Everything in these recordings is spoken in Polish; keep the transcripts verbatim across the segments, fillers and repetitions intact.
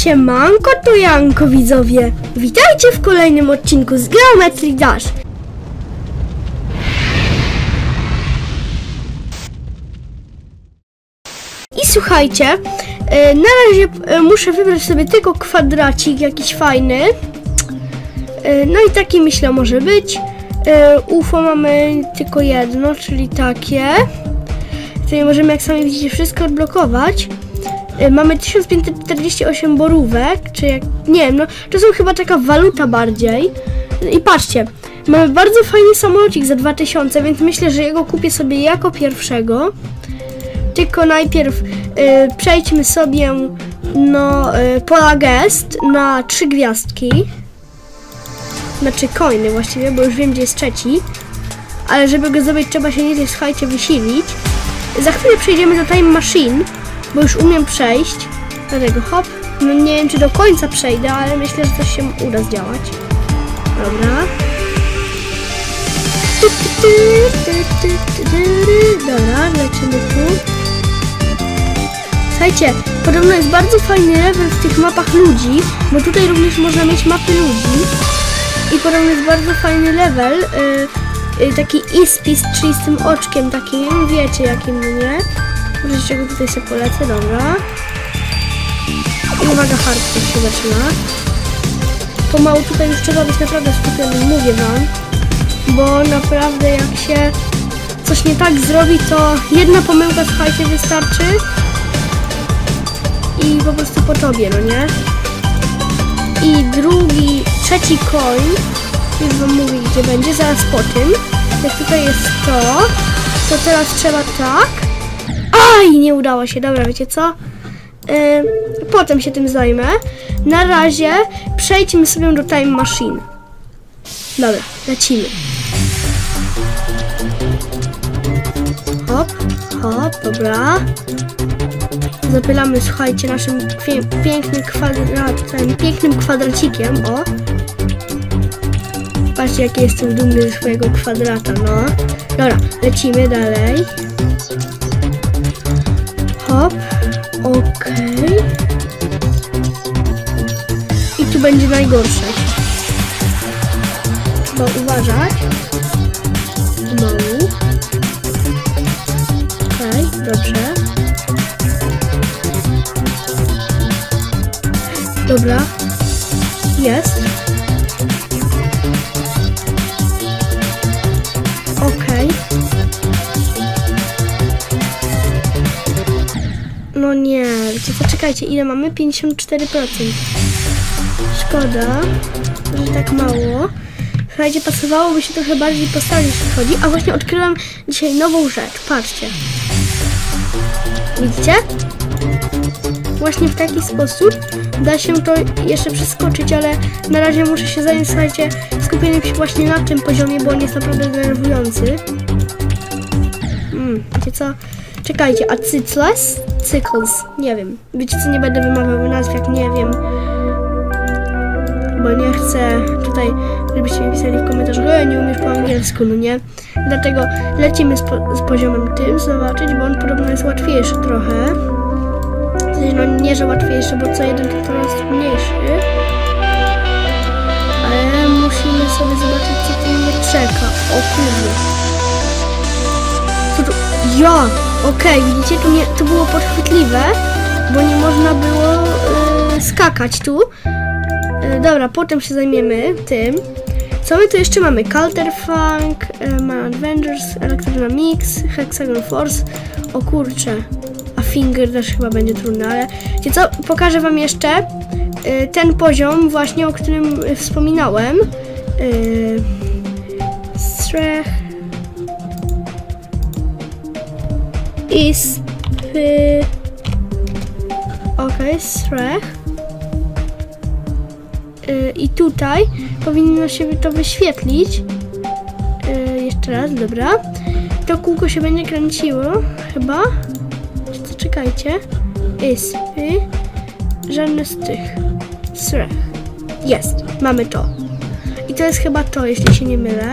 Siemanko, to Janko, widzowie. Witajcie w kolejnym odcinku z Geometry Dash. I słuchajcie, na razie muszę wybrać sobie tylko kwadracik jakiś fajny. No i taki myślę może być. U F O mamy tylko jedno, czyli takie. Tutaj możemy, jak sami widzicie, wszystko odblokować. Mamy tysiąc pięćset czterdzieści osiem borówek, czy jak, nie wiem, no to są chyba taka waluta bardziej. I patrzcie, mamy bardzo fajny samolocik za dwa tysiące, więc myślę, że jego kupię sobie jako pierwszego. Tylko najpierw y, przejdźmy sobie no, y, Pola Gest na trzy gwiazdki. Znaczy coiny właściwie, bo już wiem, gdzie jest trzeci. Ale żeby go zrobić, trzeba się nieźle, słuchajcie, wysilić. Za chwilę przejdziemy do Time Machine, bo już umiem przejść. Dlatego hop. No nie wiem, czy do końca przejdę, ale myślę, że coś się uda zdziałać. Dobra. Dobra, lecimy tu. Słuchajcie, podobno jest bardzo fajny level w tych mapach ludzi, bo tutaj również można mieć mapy ludzi. I podobno jest bardzo fajny level, yy, yy, taki Ispis, czyli z tym oczkiem takim, wiecie jakim, no nie? Może czego tutaj sobie polecę, dobra. I uwaga, hardcore się zaczyna. Pomału tutaj już trzeba być naprawdę skupionym, mówię wam. Bo naprawdę jak się coś nie tak zrobi, to jedna pomyłka, słuchajcie, wystarczy. I po prostu po tobie, no nie? I drugi, trzeci coin, już wam mówię, gdzie będzie, zaraz po tym. Jak tutaj jest to, to teraz trzeba tak. Aj, nie udało się, dobra, wiecie co? Yy, potem się tym zajmę. Na razie przejdźmy sobie do Time Machine. Dobra, lecimy. Hop, hop, dobra. Zapylamy, słuchajcie, naszym pięknym kwadratem, pięknym kwadracikiem, o. Patrzcie, jaki jestem dumny ze swojego kwadrata, no. Dobra, lecimy dalej. Hop, okej. Okay. I tu będzie najgorsze. Trzeba uważać. Mało. Okej, okay, dobrze. Dobra. Jest. Okej. Okay. No nie, wiecie co, czekajcie, ile mamy? pięćdziesiąt cztery procent. Szkoda, że tak mało. Słuchajcie, pasowałoby się trochę bardziej postawić, jeśli chodzi. A właśnie odkryłam dzisiaj nową rzecz, patrzcie. Widzicie? Właśnie w taki sposób da się to jeszcze przeskoczyć, ale na razie muszę się zająć, słuchajcie, skupieniem się właśnie na tym poziomie, bo on jest naprawdę denerwujący. Hmm, wiecie co? Czekajcie, a Cycles? Cycles, nie wiem. Wiecie co, nie będę wymawiał nazw, jak nie wiem. Bo nie chcę tutaj, żebyście mi pisali w komentarzach, że nie umiesz po angielsku, no nie? Dlatego lecimy z, po z poziomem tym, zobaczyć, bo on podobno jest łatwiejszy trochę. No nie, że łatwiejszy, bo co jeden to jest trudniejszy. Ale musimy sobie zobaczyć, co tu mnie czeka. O kurde. Co tu? Ja! Okej, okay, widzicie, tu, nie, tu było podchwytliwe, bo nie można było yy, skakać tu. Yy, dobra, potem się zajmiemy tym. Co my tu jeszcze mamy? Calter Funk, yy, Man Avengers, Electrona Mix, Hexagon Force. O kurcze. A Finger też chyba będzie trudny, ale wiecie co? Pokażę wam jeszcze yy, ten poziom właśnie, o którym yy, wspominałem. Yy, Strech. Is yy, okej, Strech. Yy, I tutaj powinno się to wyświetlić. Yy, jeszcze raz, dobra. To kółko się będzie kręciło, chyba. Czekajcie. Ispy. Żadne z tych. Strech. Jest. Mamy to. I to jest chyba to, jeśli się nie mylę.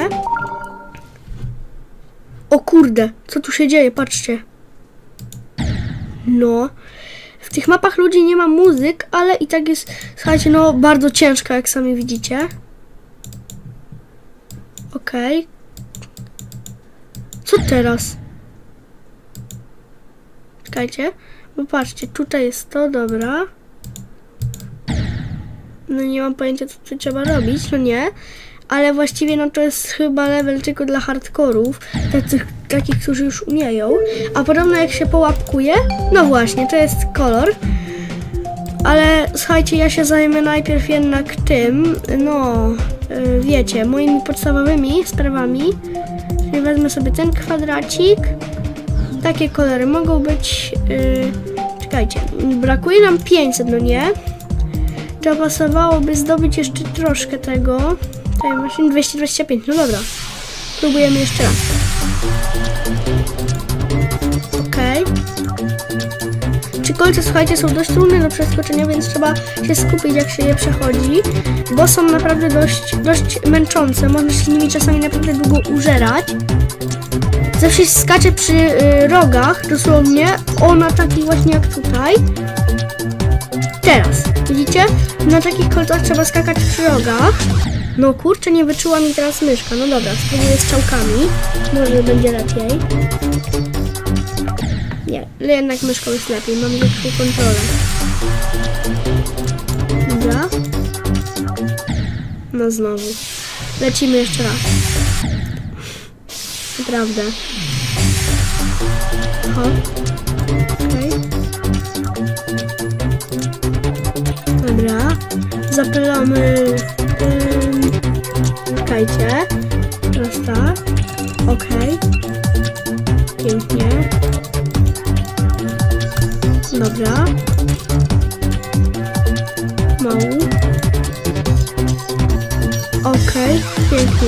O kurde. Co tu się dzieje? Patrzcie. No. W W tych mapach ludzi nie ma muzyk, ale i tak jest, słuchajcie, no bardzo ciężko, jak sami widzicie. Okej. Okay. Co teraz? Czekajcie, bo patrzcie, tutaj jest to, dobra. No nie mam pojęcia, co tu trzeba robić, no nie. Ale właściwie no to jest chyba level tylko dla hardkorów, takich, takich, którzy już umieją. A podobno jak się połapkuje, no właśnie, to jest kolor. Ale słuchajcie, ja się zajmę najpierw jednak tym, no yy, wiecie, moimi podstawowymi sprawami. Czyli wezmę sobie ten kwadracik. Takie kolory mogą być, yy, czekajcie, brakuje nam pięćset, no nie? To pasowałoby zdobyć jeszcze troszkę tego. Tutaj właśnie dwieście dwadzieścia pięć, no dobra. Próbujemy jeszcze raz. Okej. Okay. Czy kolce, słuchajcie, są dość trudne do przeskoczenia, więc trzeba się skupić, jak się je przechodzi, bo są naprawdę dość, dość męczące. Można się nimi czasami naprawdę długo użerać. Zawsze się skacze przy y, rogach, dosłownie, o na takich właśnie jak tutaj. Teraz, widzicie? Na takich kolcach trzeba skakać przy rogach. No kurczę, nie wyczuła mi teraz myszka. No dobra, spróbuję strzałkami. Może będzie lepiej. Nie, ale jednak myszką jest lepiej. Mam lepszą kontrolę. Dobra. No znowu. Lecimy jeszcze raz. Naprawdę. Hop. Okej. Okay. Dobra. Zapylamy. Ym, czekajcie. Teraz tak. Okej. Okay. Pięknie. Dobra. Mało. Okej. Okay. Pięknie.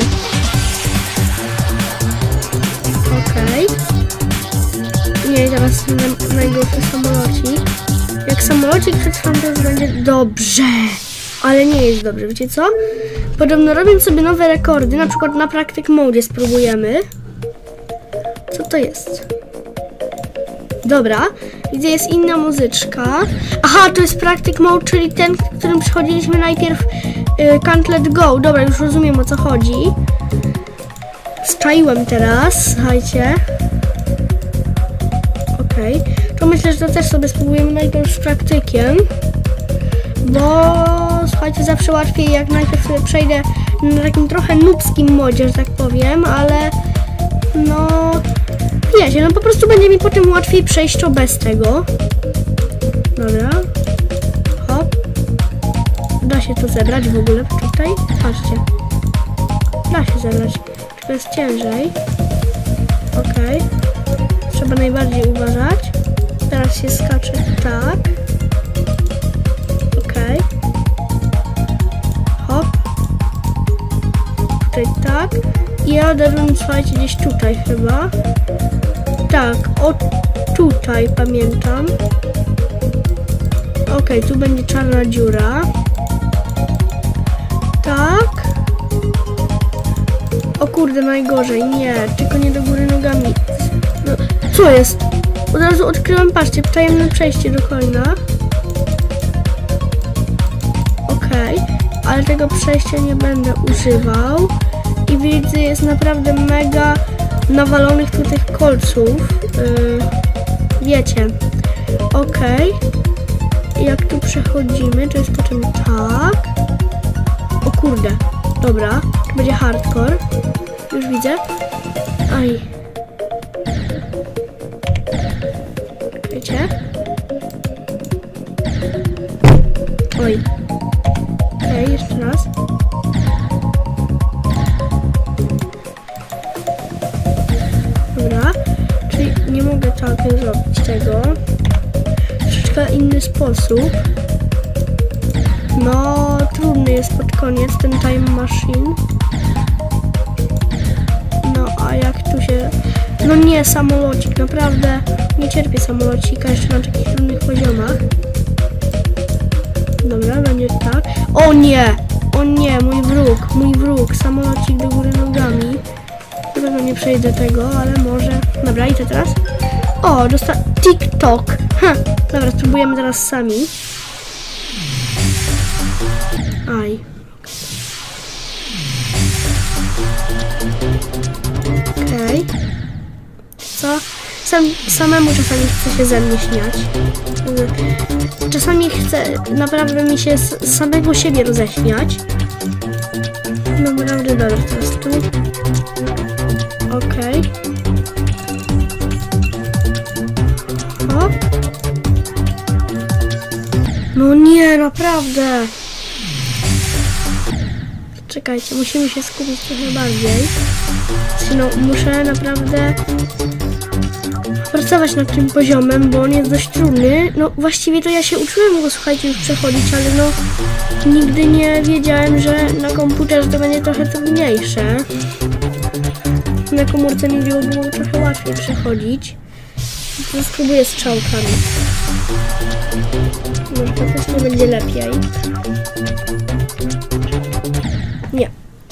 Okej. Okay. Nie, teraz na, najgorszy samolocik. Jak samolocik przetrwam, to już będzie dobrze. Ale nie jest dobrze, wiecie co? Podobno robię sobie nowe rekordy, na przykład na Practice Mode spróbujemy. Co to jest? Dobra, widzę, jest inna muzyczka. Aha, to jest Practice Mode, czyli ten, w którym przechodziliśmy najpierw y, Can't Let Go. Dobra, już rozumiem, o co chodzi. Zczaiłem teraz, słuchajcie. Okej, okay. To myślę, że to też sobie spróbujemy najpierw z praktykiem. Bo, słuchajcie, zawsze łatwiej, jak najpierw sobie przejdę na takim trochę nubskim modzie, że tak powiem, ale no, wiecie, no po prostu będzie mi potem łatwiej przejść to bez tego. Dobra. Hop. Da się to zebrać w ogóle tutaj? Patrzcie. Da się zebrać. Tylko jest ciężej. Okej. Okay. Trzeba najbardziej uważać. Teraz się skacze tak. Okej. Okay. Hop. Tutaj tak. I ja odebrałem, słuchajcie, gdzieś tutaj chyba. Tak, o tutaj pamiętam. Okej, okay, tu będzie czarna dziura. Tak. O kurde, najgorzej. Nie, tylko nie do góry nogami. No, co jest? Od razu odkryłem, patrzcie, tajemne przejście do coina. Okej, okay, ale tego przejścia nie będę używał. I widzę, jest naprawdę mega nawalonych tu tych kolców. Yy, wiecie. Okej. Okay. Jak tu przechodzimy, to jest potem tak. O kurde. Dobra, to będzie hardcore. Już widzę. Aj. Wiecie? Oj. Okej, okay, jeszcze raz. Dobra, czyli nie mogę tak zrobić tego. Troszeczkę inny sposób. No, trudny jest pod koniec ten time machine. No, a jak tu się... No nie, samolocik, naprawdę nie cierpię samolocika jeszcze na takich trudnych poziomach. Dobra, będzie tak. O nie! O nie, mój wróg, mój wróg, samolocik do góry nogami. Na pewno nie przejdę tego, ale może... Dobra, idę teraz. O, dostałem TikTok. Ha, dobra, spróbujemy teraz sami. Aj. Okej. Okay. Co? Sam, samemu czasami chce się ze mnie śmiać. Czasami chcę naprawdę mi się z samego siebie roześmiać. No naprawdę dobra, teraz tu. Okej. Okay. Hop. No nie, naprawdę. Czekajcie, musimy się skupić trochę bardziej. No, muszę naprawdę pracować nad tym poziomem, bo on jest dość trudny. No właściwie to ja się uczyłem go, słuchajcie, już przechodzić, ale no nigdy nie wiedziałem, że na komputerze to będzie trochę trudniejsze. Na komórce mi było, było trochę łatwiej przechodzić. To spróbuję strzałkami. Może to też nie będzie lepiej. Nie.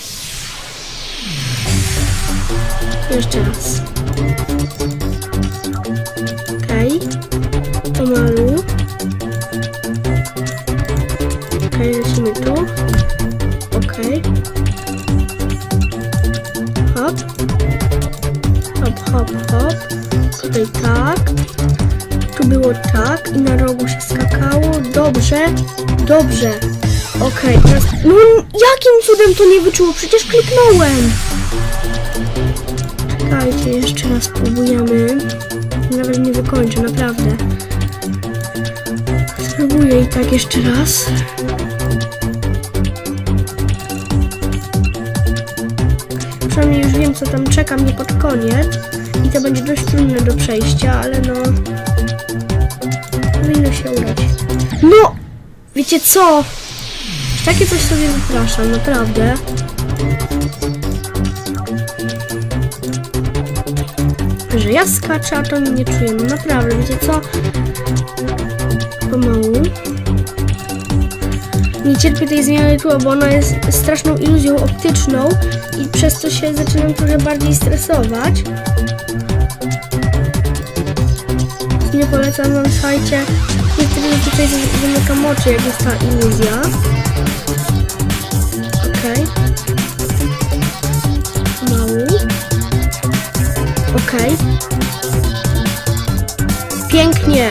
Jeszcze raz. Okej. Okay. Pomalu. Okej, okay, lecimy tu. Okej. Okay. Hop. Hop, hop, hop. Tutaj tak. Tu było tak i na rogu się skakało. Dobrze. Dobrze. Okej, okay, teraz... No jakim cudem to nie wyczuło? Przecież kliknąłem. Czekajcie, jeszcze raz spróbujemy. Nawet nie wykończę, naprawdę. Spróbuję i tak jeszcze raz. Przynajmniej już wiem, co tam czeka mnie pod koniec. I to będzie dość trudne do przejścia, ale no... powinno się udać. No! Wiecie co? Takie coś sobie wypraszam, naprawdę. Że ja skaczę, a to mnie nie czuję. No naprawdę, wiecie co? Pomału. Nie cierpię tej zmiany tła, bo ona jest straszną iluzją optyczną i przez to się zaczynam trochę bardziej stresować. Nie polecam wam, słuchajcie, i wtedy tutaj zamykam oczy, jak jest ta iluzja. Okej. Okay. Pomału. Okej. Okay. Pięknie.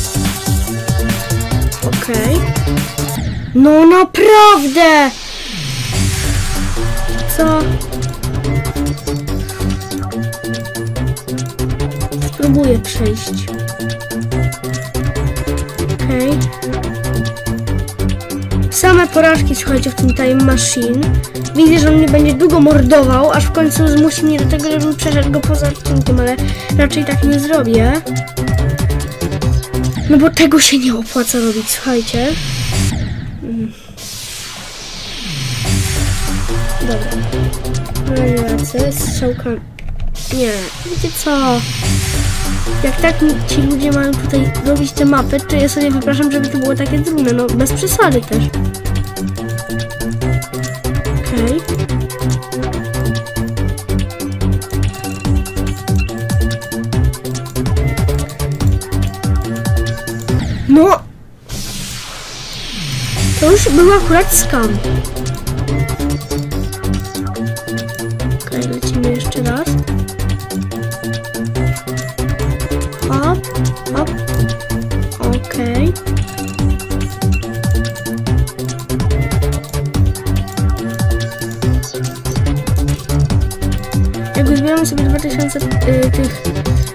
Okej. Okay. No naprawdę! Co? Spróbuję przejść. Okej. Okay. Same porażki, słuchajcie, w tym Time Machine. Widzę, że on mnie będzie długo mordował, aż w końcu zmusi mnie do tego, żebym przeszedł go poza odcinkiem, ale raczej tak nie zrobię. No bo tego się nie opłaca robić, słuchajcie. Hmm. Dobra. No i lecę, strzałkami. Nie, wiecie co? Jak tak ci ludzie mają tutaj robić te mapy, to ja sobie wypraszam, żeby to było takie trudne, no bez przesady też. Okej. Okay. No! To już był akurat skam. Okej, okay, lecimy jeszcze raz. Hop, hop. Okej. Okay. Jak uzbieramy sobie dwa tysiące y, tych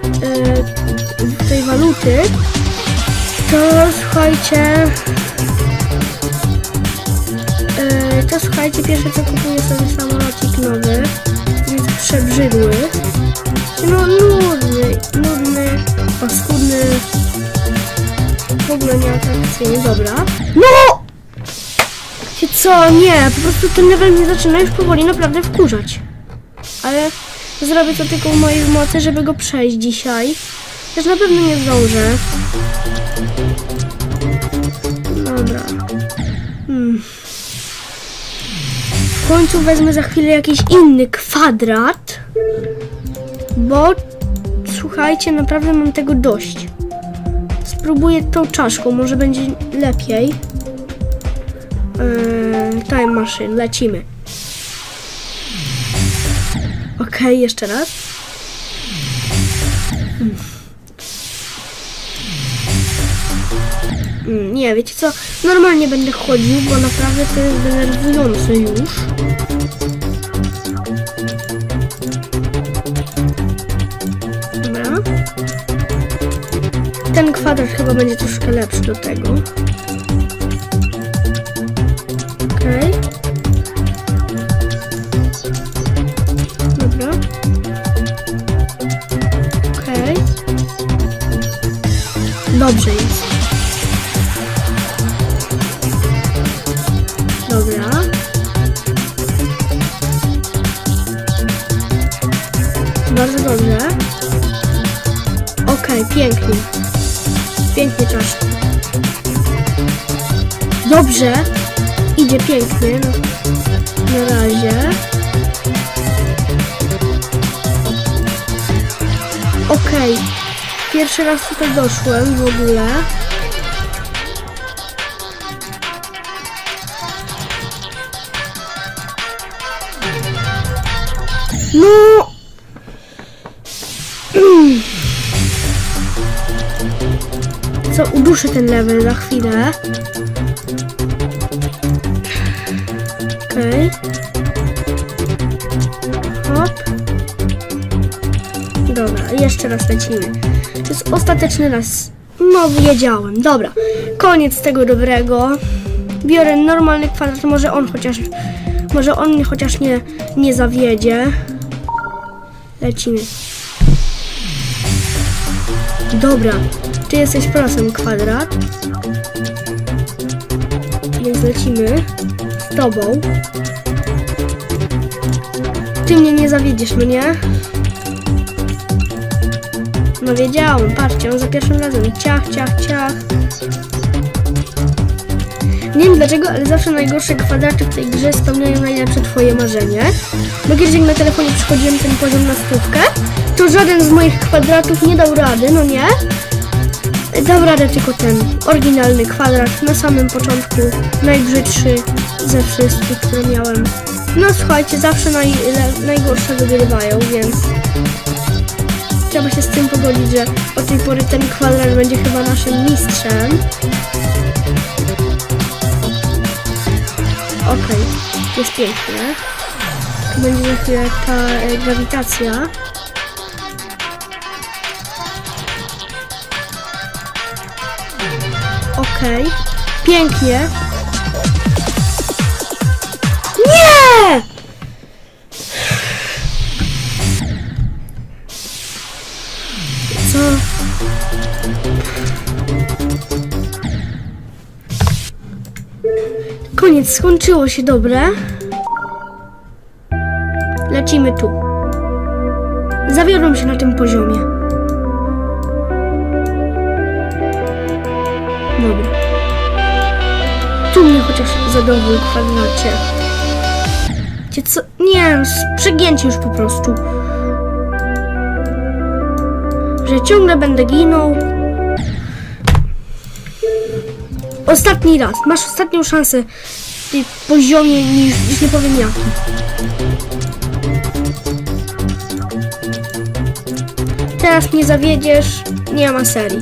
y, tej waluty, to słuchajcie, y, to słuchajcie, pierwsze co kupuję sobie samolocik nowy, jest przebrzydły. No nudny, nudny, paskudny, w ogóle nie atrakcyjny, dobra. No! Wiecie co, nie, po prostu ten level mnie zaczyna już powoli naprawdę wkurzać. Ale zrobię to tylko w mojej mocy, żeby go przejść dzisiaj. Też na pewno nie zdążę. Dobra. Hmm. W końcu wezmę za chwilę jakiś inny kwadrat. Bo słuchajcie, naprawdę mam tego dość. spróbuję tą czaszką, może będzie lepiej. Yy, time machine, lecimy. Okej, okay, jeszcze raz. Hmm. Hmm, nie, wiecie co? Normalnie będę chodził, bo naprawdę to jest denerwujące już. Dobra. Ten kwadrat chyba będzie troszkę lepszy do tego. Okej. Okay. Dobra. Okej. Okay. Dobrze jest. Dobra. Bardzo dobrze. Okej, okay, pięknie. Pięknie czaszka. Dobrze. Idzie pięknie. Na razie. Okej. Okay. Pierwszy raz tutaj doszłem w ogóle. No. Mm. Co, uduszę ten level za chwilę. Okej. Okay. Hop. Dobra, jeszcze raz lecimy. To jest ostateczny raz. No, wiedziałem. Dobra. Koniec tego dobrego. Biorę normalny kwadrat. Może on chociaż... Może on mnie chociaż nie, nie zawiedzie. Lecimy. Dobra. Ty jesteś prosem kwadrat. Więc lecimy z tobą. Ty mnie nie zawiedziesz, mnie. No wiedziałem, patrzcie, on za pierwszym razem ciach, ciach, ciach. Nie wiem dlaczego, ale zawsze najgorsze kwadraty w tej grze spełniają najlepsze twoje marzenie. Bo kiedyś jak na telefonie przychodziłem ten poziom na stówkę, to żaden z moich kwadratów nie dał rady, no nie? Dał radę tylko ten oryginalny kwadrat na samym początku, najbrzydszy ze wszystkich, które miałem. No słuchajcie, zawsze naj, najgorsze wygrywają, więc trzeba się z tym pogodzić, że od tej pory ten kwadrat będzie chyba naszym mistrzem. Okej, okay, jest pięknie. Tu będzie za chwilę ta e, grawitacja. Okej, okay. Pięknie. Nie! Co? Koniec, skończyło się, dobre. Lecimy tu. Zawiodłem się na tym poziomie. Dobra. Tu mnie chociaż zadowól kwadracie. Cię co? Nie, przegięcie już po prostu. Że ciągle będę ginął. Ostatni raz. Masz ostatnią szansę w tym poziomie, niż, niż nie powiem jaki. Teraz mnie zawiedziesz. Nie ma serii.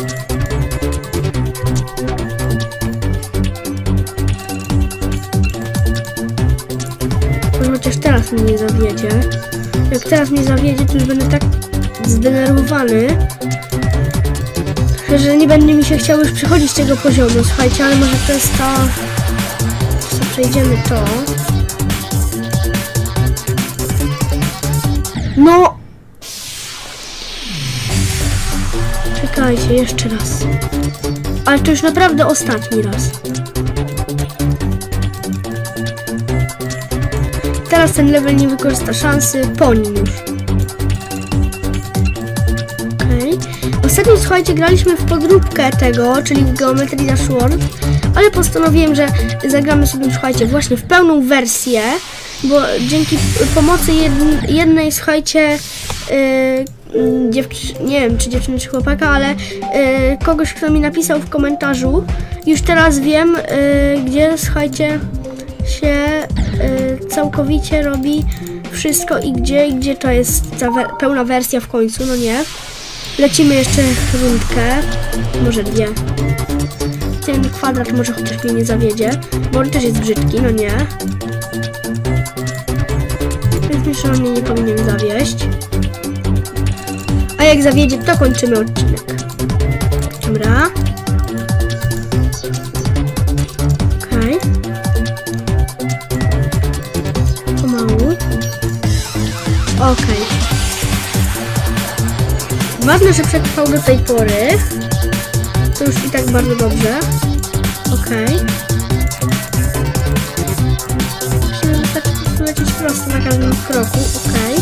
Chociaż teraz mnie nie zawiedzie. Jak teraz mnie zawiedzie, to już będę tak zdenerwowany, że nie będzie mi się chciało już przechodzić tego poziomu. Słuchajcie, ale może to jest to... Co przejdziemy to... No! Czekajcie, jeszcze raz. Ale to już naprawdę ostatni raz. Teraz ten level nie wykorzysta szansy, po nim już. Okej. Okay. Ostatnio, słuchajcie, graliśmy w podróbkę tego, czyli Geometry Dash World, ale postanowiłem, że zagramy sobie, słuchajcie, właśnie w pełną wersję, bo dzięki pomocy jednej, słuchajcie, dziewczy... nie wiem, czy dziewczyny, czy chłopaka, ale y, kogoś, kto mi napisał w komentarzu. Już teraz wiem, y, gdzie, słuchajcie, się y, całkowicie robi wszystko i gdzie, i gdzie to jest ta we pełna wersja w końcu, no nie. Lecimy jeszcze rundkę, może dwie. Ten kwadrat może chociaż mnie nie zawiedzie, bo on też jest brzydki, no nie. Więc myślę, że on mnie nie powinien zawieść. A jak zawiedzie, to kończymy odcinek. Dobra. Okej. Okay. Pomału. Okej. Okay. Ważne, że przetrwał do tej pory. To już i tak bardzo dobrze. Okej. Okay. Musimy wystarczy lecieć prosto na każdym kroku. Okej.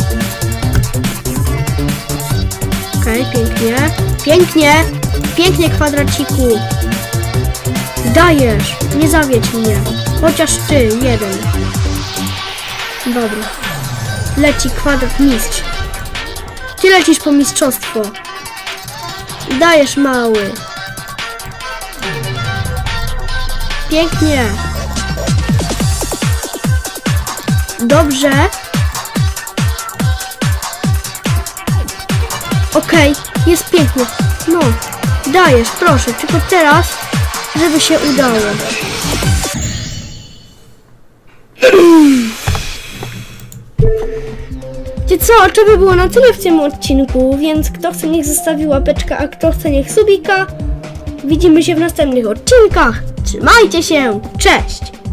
Okay. Okej, okay, pięknie. Pięknie! Pięknie, kwadraciku! Dajesz! Nie zawiedź mnie! Chociaż ty, jeden. Dobra. Leci kwadrat mistrz. Ty lecisz po mistrzostwo. Dajesz, mały. Pięknie. Dobrze. Okej, okay, jest pięknie. No, dajesz, proszę. Tylko teraz, żeby się udało. Wiecie co, to by było na tyle w tym odcinku, więc kto chce, niech zostawi łapeczkę, a kto chce, niech subika. Widzimy się w następnych odcinkach. Trzymajcie się, cześć!